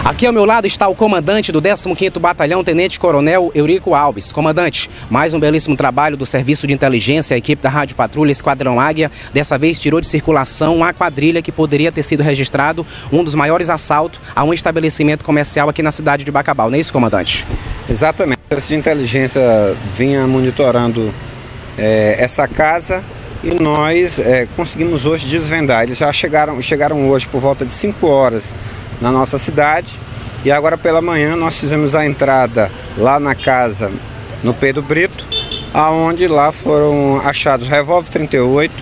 Aqui ao meu lado está o comandante do 15º Batalhão, Tenente Coronel Eurico Alves. Comandante, mais um belíssimo trabalho do Serviço de Inteligência, a equipe da Rádio Patrulha Esquadrão Águia, dessa vez tirou de circulação uma quadrilha que poderia ter sido registrado um dos maiores assaltos a um estabelecimento comercial aqui na cidade de Bacabal, não é isso, comandante? Exatamente. O Serviço de Inteligência vinha monitorando essa casa e nós conseguimos hoje desvendar. Eles já chegaram hoje por volta de 5 horas na nossa cidade, e agora pela manhã nós fizemos a entrada lá na casa no Pedro Brito, aonde lá foram achados revólver 38,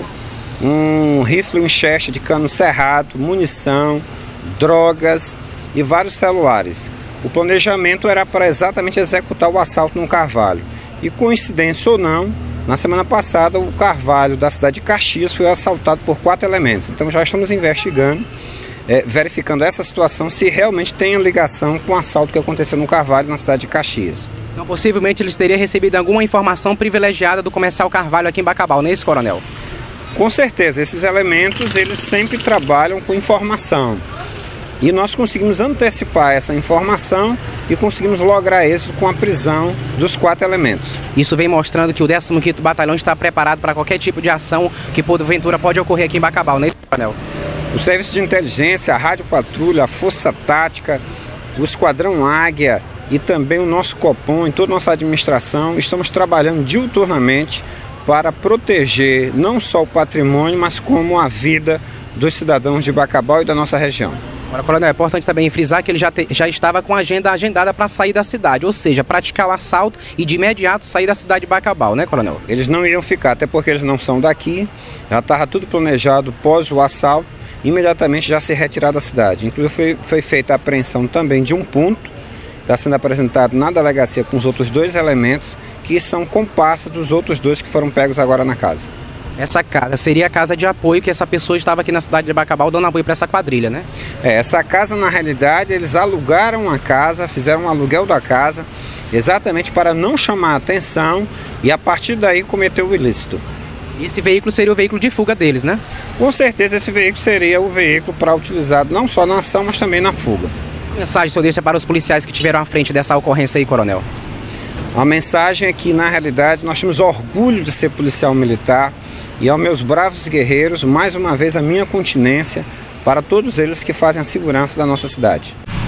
um rifle Winchester de cano cerrado, munição, drogas e vários celulares. O planejamento era para exatamente executar o assalto no Carvalho, e coincidência ou não, na semana passada o Carvalho da cidade de Caxias foi assaltado por 4 elementos. Então já estamos investigando, verificando essa situação, se realmente tem ligação com o assalto que aconteceu no Carvalho, na cidade de Caxias. Então, possivelmente eles teriam recebido alguma informação privilegiada do comercial Carvalho aqui em Bacabal, não é isso, coronel? Com certeza, esses elementos eles sempre trabalham com informação. E nós conseguimos antecipar essa informação e conseguimos lograr êxito com a prisão dos 4 elementos. Isso vem mostrando que o 15º Batalhão está preparado para qualquer tipo de ação que porventura pode ocorrer aqui em Bacabal, não é isso, coronel? O Serviço de Inteligência, a Rádio Patrulha, a Força Tática, o Esquadrão Águia e também o nosso Copom e toda a nossa administração estamos trabalhando diuturnamente para proteger não só o patrimônio, mas como a vida dos cidadãos de Bacabal e da nossa região. Agora, coronel, é importante também frisar que ele já estava com a agenda agendada para sair da cidade, ou seja, praticar o assalto e de imediato sair da cidade de Bacabal, né, coronel? Eles não iriam ficar, até porque eles não são daqui, já estava tudo planejado pós o assalto, imediatamente já se retirar da cidade. Inclusive foi feita a apreensão também de um ponto, está sendo apresentado na delegacia com os outros 2 elementos, que são comparsas dos outros 2 que foram pegos agora na casa. Essa casa seria a casa de apoio que essa pessoa estava aqui na cidade de Bacabal dando apoio para essa quadrilha, né? Essa casa, na realidade, eles alugaram a casa, fizeram um aluguel da casa, exatamente para não chamar a atenção e a partir daí cometer o ilícito. E esse veículo seria o veículo de fuga deles, né? Com certeza esse veículo seria o veículo para utilizado não só na ação, mas também na fuga. Que mensagem o senhor deixa para os policiais que estiveram à frente dessa ocorrência aí, coronel? A mensagem é que, na realidade, nós temos orgulho de ser policial militar e aos meus bravos guerreiros, mais uma vez a minha continência para todos eles que fazem a segurança da nossa cidade.